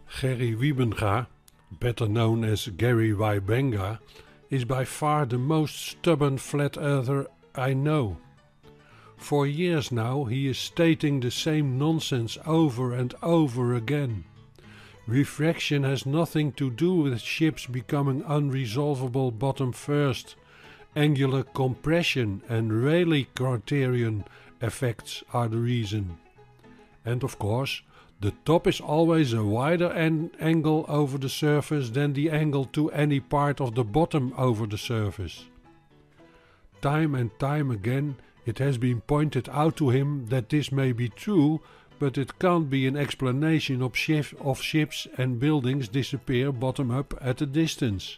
Gerry Wiebenga, better known as Gary Waibenga, is by far the most stubborn flat earther I know. For years now he is stating the same nonsense over and over again. Refraction has nothing to do with ships becoming unresolvable bottom first. Angular compression and Rayleigh criterion effects are the reason. And of course, the top is always a wider angle over the surface than the angle to any part of the bottom over the surface. Time and time again it has been pointed out to him that this may be true, but it can't be an explanation of ships and buildings disappear bottom up at a distance.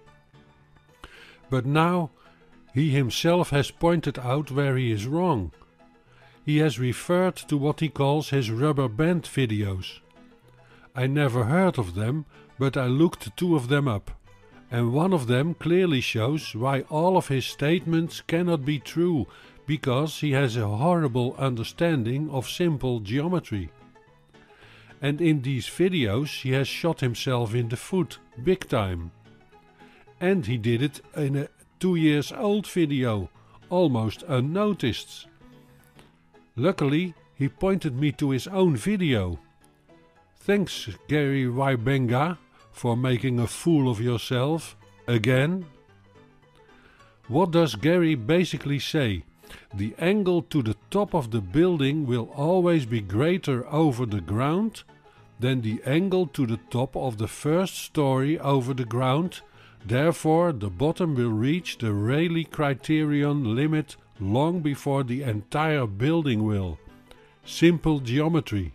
But now he himself has pointed out where he is wrong. He has referred to what he calls his rubber band videos. I never heard of them, but I looked two of them up, and one of them clearly shows why all of his statements cannot be true, because he has a horrible understanding of simple geometry. And in these videos he has shot himself in the foot, big time. And he did it in a 2-year-old video, almost unnoticed. Luckily, he pointed me to his own video. Thanks, Gary Waibenga, for making a fool of yourself again. What does Gary basically say? The angle to the top of the building will always be greater over the ground than the angle to the top of the first story over the ground. Therefore, the bottom will reach the Rayleigh criterion limit long before the entire building will. Simple geometry.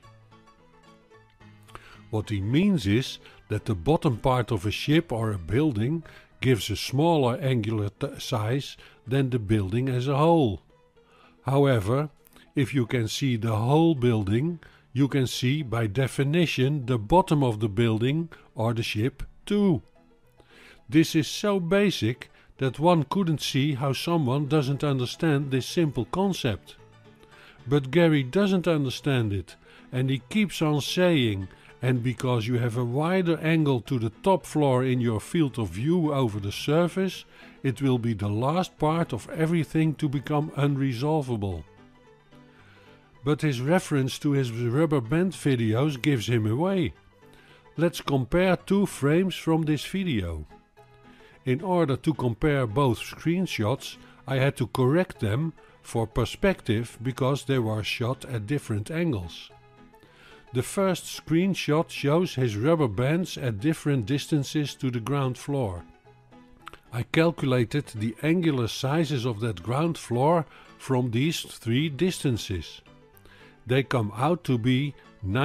What he means is that the bottom part of a ship or a building gives a smaller angular size than the building as a whole. However, if you can see the whole building, you can see by definition the bottom of the building or the ship too. This is so basic that one couldn't see how someone doesn't understand this simple concept. But Gary doesn't understand it, and he keeps on saying, and because you have a wider angle to the top floor in your field of view over the surface, it will be the last part of everything to become unresolvable. But his reference to his rubber band videos gives him away. Let's compare two frames from this video. In order to compare both screenshots, I had to correct them for perspective because they were shot at different angles. The first screenshot shows his rubber bands at different distances to the ground floor. I calculated the angular sizes of that ground floor from these three distances. They come out to be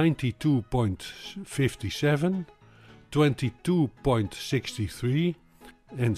92.57, 22.63 and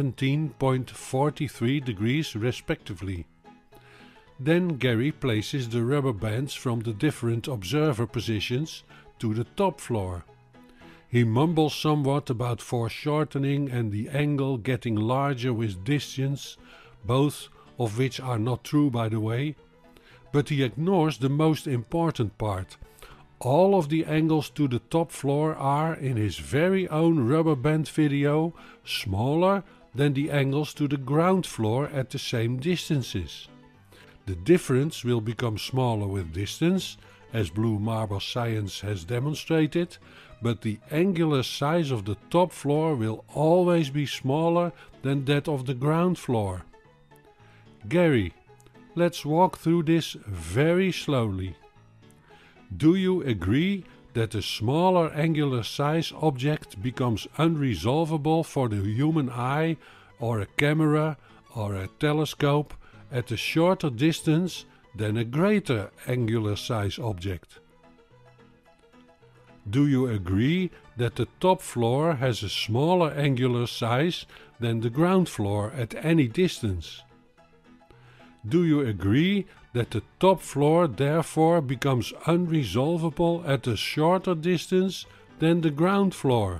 17.43 degrees respectively. Then Gary places the rubber bands from the different observer positions to the top floor. He mumbles somewhat about foreshortening and the angle getting larger with distance, both of which are not true by the way, but he ignores the most important part. All of the angles to the top floor are, in his very own rubber band video, smaller than the angles to the ground floor at the same distances. The difference will become smaller with distance, as Blue Marble Science has demonstrated, but the angular size of the top floor will always be smaller than that of the ground floor. Gary, let's walk through this very slowly. Do you agree that a smaller angular size object becomes unresolvable for the human eye or a camera or a telescope at a shorter distance than a greater angular size object? Do you agree that the top floor has a smaller angular size than the ground floor at any distance? Do you agree that the top floor therefore becomes unresolvable at a shorter distance than the ground floor?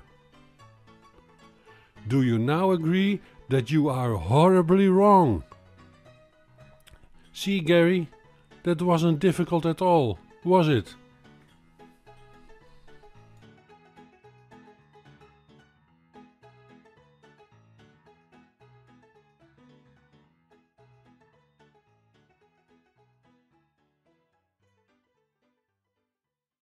Do you now agree that you are horribly wrong? See, Gary, that wasn't difficult at all, was it?